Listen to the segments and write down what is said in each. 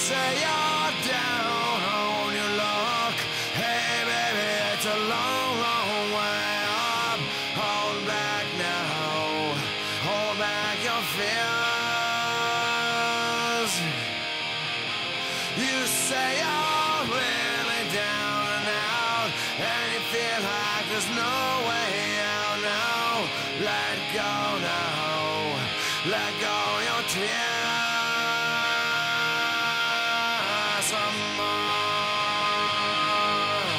say you're down on your luck. Hey baby, it's a long, long way up. Hold back now, hold back your fears. You say you're really down and out, and you feel like there's no way out now. Let go now, let go your tears. Some more.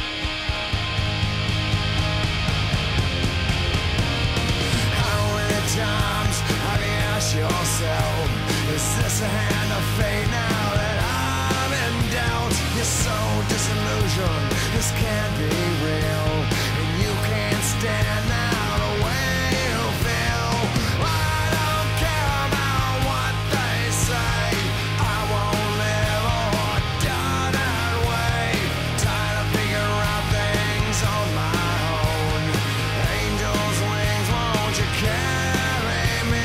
How many times have you asked yourself, is this a hand of fate now that I'm in doubt? You're so disillusioned, this can't be real, and you can't stand now the way you feel. I don't care about what they say, I won't live or die that way. Tired of figuring out things on my own. Angels' wings, won't you carry me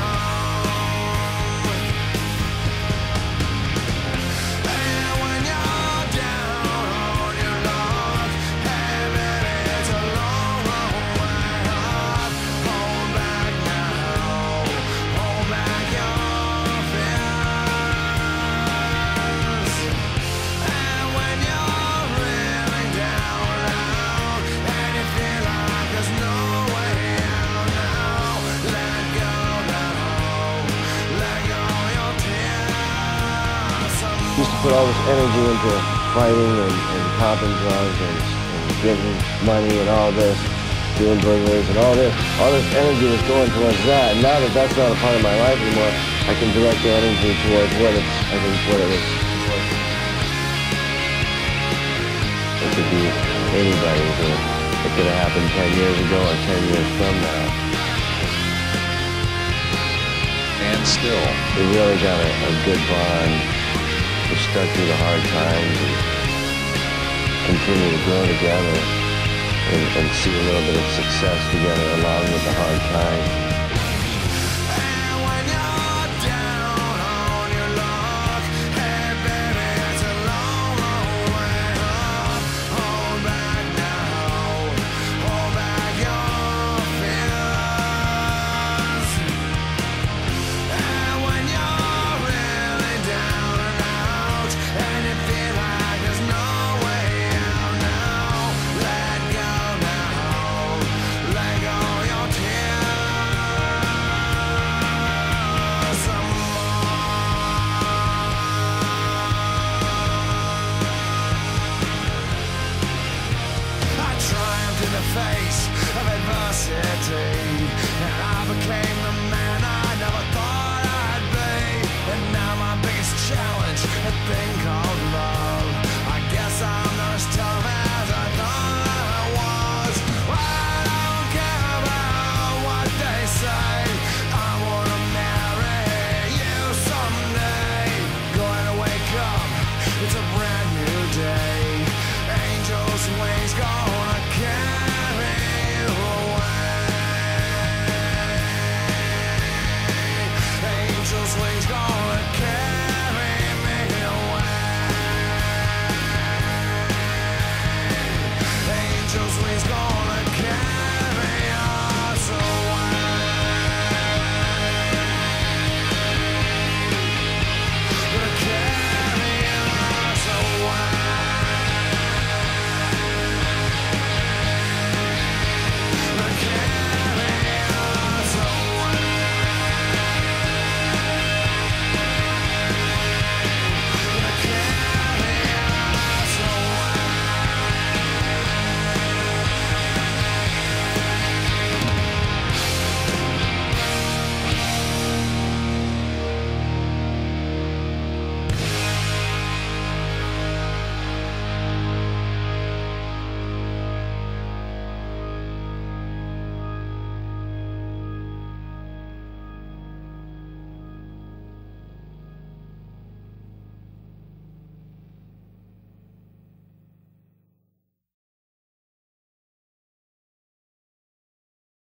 home? And when you're down on your luck, hey baby, it's a long, long way up. Hold back now, hold back your fears. And when you're really down and out, and you feel like there's no way out now, let go now, let go your tears. Some Used to put all this energy into fighting and popping drugs and getting money and all this, doing burglaries and all this. All this energy was going towards that. And now that that's not a part of my life anymore, I can direct the energy towards what it's, I think, what it was. It could be anybody. It could have happened 10 years ago or 10 years from now. And still, We really got a good bond. We stuck through the hard times and continue to grow together and see a little bit of success together along with the hard times. And when you're down on your luck, hey baby, it's a long, long way up. Hold back now, hold back your fears. And when you're really down and out, and you feel like there's no way out now, let go now, let go your tears. Some more. I triumphed in the face of adversity, and I became the man I never thought I'd be. And now my biggest challenge, the thing